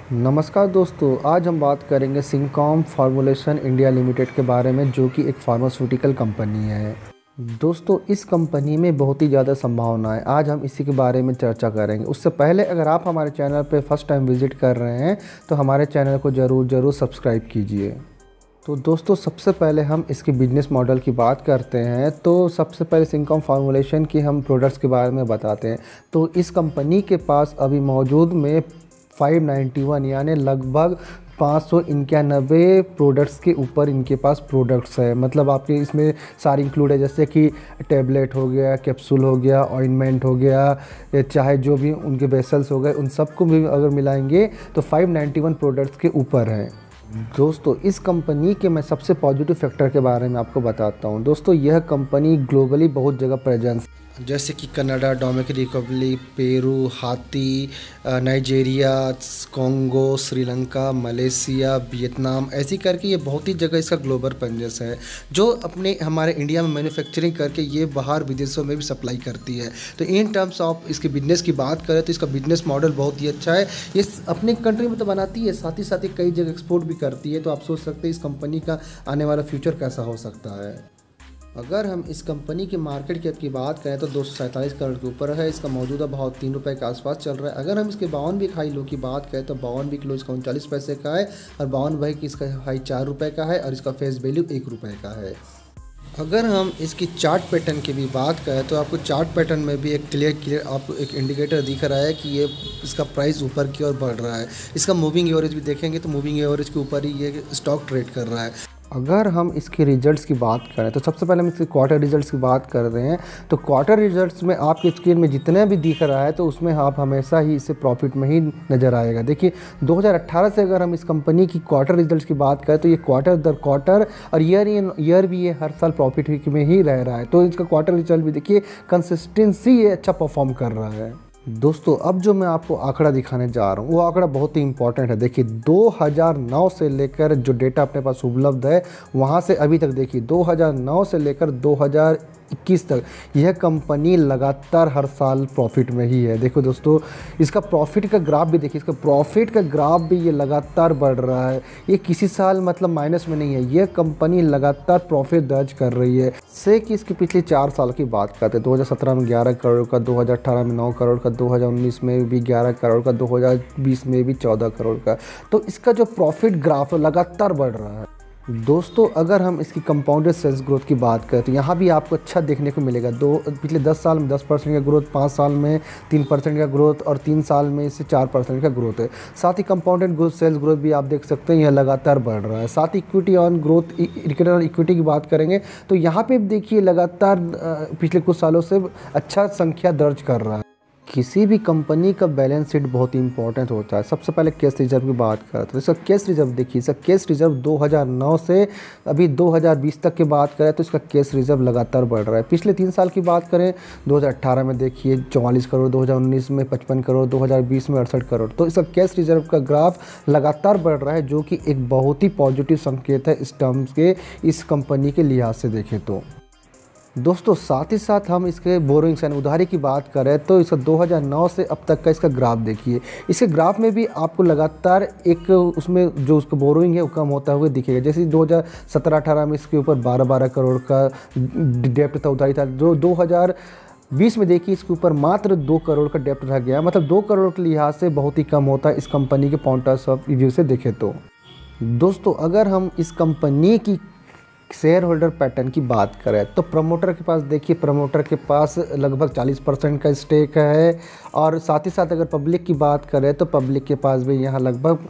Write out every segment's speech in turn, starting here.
नमस्कार दोस्तों, आज हम बात करेंगे सिंकॉम फार्मूलेशन इंडिया लिमिटेड के बारे में, जो कि एक फार्मास्यूटिकल कंपनी है। दोस्तों, इस कंपनी में बहुत ही ज़्यादा संभावना है। आज हम इसी के बारे में चर्चा करेंगे। उससे पहले अगर आप हमारे चैनल पर फर्स्ट टाइम विज़िट कर रहे हैं तो हमारे चैनल को ज़रूर सब्सक्राइब कीजिए। तो दोस्तों, सबसे पहले हम इसके बिजनेस मॉडल की बात करते हैं। तो सबसे पहले सिंकॉम फार्मूलेशन की हम प्रोडक्ट्स के बारे में बताते हैं। तो इस कंपनी के पास अभी मौजूद में 591 यानी लगभग 591 प्रोडक्ट्स के ऊपर इनके पास प्रोडक्ट्स है। मतलब आपके इसमें सारी इंक्लूड है, जैसे कि टैबलेट हो गया, कैप्सूल हो गया, ऑइंटमेंट हो गया, चाहे जो भी उनके वेसल्स हो गए, उन सबको भी अगर मिलाएंगे तो 591 प्रोडक्ट्स के ऊपर है। दोस्तों, इस कंपनी के मैं सबसे पॉजिटिव फैक्टर के बारे में आपको बताता हूं। दोस्तों, यह कंपनी ग्लोबली बहुत जगह प्रेजेंस, जैसे कि Canada, Dominican Republic, Peru, Haiti, Nigeria, Congo, Sri Lanka, Malaysia, Vietnam, ऐसी करके ये बहुत ही जगह इसका ग्लोबल प्रेजेंस है, जो अपने हमारे इंडिया में मैन्युफैक्चरिंग करके ये बाहर विदेशों में भी सप्लाई करती है। तो इन टर्म्स ऑफ इसके बिजनेस की बात करें तो इसका बिजनेस मॉडल बहुत ही अच्छा है। ये अपने कंट्री में तो बनाती है, साथ ही कई जगह एक्सपोर्ट भी करती है। तो आप सोच सकते हैं इस कंपनी का आने वाला फ्यूचर कैसा हो सकता है। अगर हम इस कंपनी के मार्केट कैप की बात करें तो 247 करोड़ के ऊपर है। इसका मौजूदा भाव 3 रुपये के आसपास चल रहा है। अगर हम इसके 52 वीक हाई लो की बात करें तो 52 वीक लो इसका 39 पैसे का है, और 52 वीक इसका हाई 4 रुपये का है, और इसका फेस वैल्यू 1 रुपये का है। अगर हम इसकी चार्ट पैटर्न की भी बात करें तो आपको चार्ट पैटर्न में भी एक क्लियर आपको एक इंडिकेटर दिख रहा है कि ये इसका प्राइस ऊपर की ओर बढ़ रहा है। इसका मूविंग एवरेज भी देखेंगे तो मूविंग एवरेज के ऊपर ही ये स्टॉक ट्रेड कर रहा है। अगर हम इसके रिजल्ट्स की बात करें तो सबसे पहले हम इसके क्वार्टर रिजल्ट्स की बात कर रहे हैं। तो क्वार्टर रिजल्ट्स में आपके स्क्रीन में जितने भी दिख रहा है तो उसमें आप हमेशा ही इसे प्रॉफिट में ही नज़र आएगा। देखिए, 2018 से अगर हम इस कंपनी की क्वार्टर रिजल्ट्स की बात करें तो ये क्वार्टर दर क्वार्टर और ईयर भी ये हर साल प्रॉफिट में ही रह रहा है। तो इसका क्वार्टर रिजल्ट भी देखिए, कंसिस्टेंसी ये अच्छा परफॉर्म कर रहा है। दोस्तों, अब जो मैं आपको आंकड़ा दिखाने जा रहा हूँ वो आंकड़ा बहुत ही इंपॉर्टेंट है। देखिए, 2009 से लेकर जो डेटा अपने पास उपलब्ध है वहाँ से अभी तक देखिए 2009 से लेकर 2021 तक यह कंपनी लगातार हर साल प्रॉफिट में ही है। देखो दोस्तों, इसका प्रॉफिट का ग्राफ भी देखिए, इसका प्रॉफिट का ग्राफ भी ये लगातार बढ़ रहा है। ये किसी साल मतलब माइनस में नहीं है, यह कंपनी लगातार प्रॉफिट दर्ज कर रही है। से कि इसके पिछले 4 साल की बात करते हैं, 2017 में 11 करोड़ का, 2018 में 9 करोड़ का, 2019 में भी 11 करोड़ का, 2020 में भी 14 करोड़ का। तो इसका जो प्रॉफिट ग्राफ लगातार बढ़ रहा है। दोस्तों, अगर हम इसकी कंपाउंडेड सेल्स ग्रोथ की बात करें तो यहाँ भी आपको अच्छा देखने को मिलेगा। पिछले 10 साल में 10% का ग्रोथ, 5 साल में 3% का ग्रोथ, और 3 साल में इसे 4% का ग्रोथ है। साथ ही कंपाउंडेड ग्रोथ सेल्स ग्रोथ भी आप देख सकते हैं, यह लगातार बढ़ रहा है। साथ ही equity on growth, return on equity की बात करेंगे तो यहाँ पे देखिए लगातार पिछले कुछ सालों से अच्छा संख्या दर्ज कर रहा है। किसी भी कंपनी का बैलेंस शीट बहुत ही इंपॉर्टेंट होता है। सबसे पहले कैश रिजर्व की बात करते हैं तो इसका कैश रिजर्व देखिए, इसका कैश रिजर्व 2009 से अभी 2020 तक की बात करें तो इसका कैश रिजर्व लगातार बढ़ रहा है। पिछले 3 साल की बात करें, 2018 में देखिए 44 करोड़, 2019 में 55 करोड़, 2020 में 68 करोड़। तो इसका कैश रिजर्व का ग्राफ लगातार बढ़ रहा है, जो कि एक बहुत ही पॉजिटिव संकेत है इस टर्म्स के, इस कंपनी के लिहाज से देखें तो। दोस्तों, साथ ही साथ हम इसके बोरोइंग्स यानी उधारी की बात करें तो इसका 2009 से अब तक का इसका ग्राफ देखिए। इसके ग्राफ में भी आपको लगातार एक उसमें जो उसका बोरोइंग है वो कम होता हुआ दिखेगा। जैसे 2017-18 में इसके ऊपर 12 करोड़ का डेप्ट था, उधारी था। जो 2020 में देखिए इसके ऊपर मात्र 2 करोड़ का डेप्ट रह गया। मतलब 2 करोड़ के लिहाज से बहुत ही कम होता है इस कंपनी के पॉइंट ऑफ व्यू से देखें तो। दोस्तों, अगर हम इस कंपनी की शेयर होल्डर पैटर्न की बात करें तो प्रमोटर के पास देखिए, प्रमोटर के पास लगभग 40% का स्टेक है, और साथ ही साथ अगर पब्लिक की बात करें तो पब्लिक के पास भी यहाँ लगभग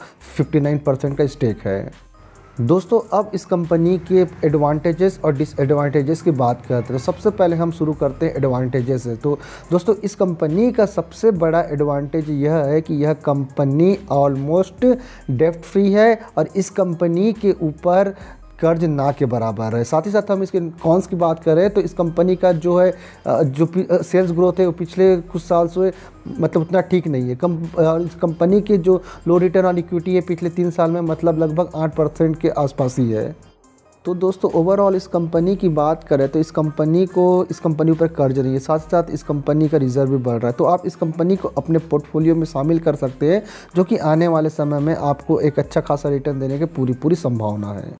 59% का स्टेक है। दोस्तों, अब इस कंपनी के एडवांटेजेस और डिसएडवांटेजेस की बात करते हैं। सबसे पहले हम शुरू करते हैं एडवांटेजेस से। तो दोस्तों, इस कंपनी का सबसे बड़ा एडवांटेज यह है कि यह कंपनी ऑलमोस्ट डेब्ट फ्री है, और इस कंपनी के ऊपर कर्ज ना के बराबर है। साथ ही साथ हम इसके कॉन्स की बात करें तो इस कंपनी का जो है जो सेल्स ग्रोथ है वो पिछले कुछ साल से मतलब उतना ठीक नहीं है। इस कंपनी के जो लो रिटर्न ऑन इक्विटी है पिछले 3 साल में मतलब लगभग 8% के आसपास ही है। तो दोस्तों ओवरऑल इस कंपनी की बात करें तो इस कंपनी ऊपर कर्ज नहीं है, साथ ही साथ इस कंपनी का रिजर्व भी बढ़ रहा है। तो आप इस कंपनी को अपने पोर्टफोलियो में शामिल कर सकते हैं, जो कि आने वाले समय में आपको एक अच्छा खासा रिटर्न देने की पूरी संभावना है।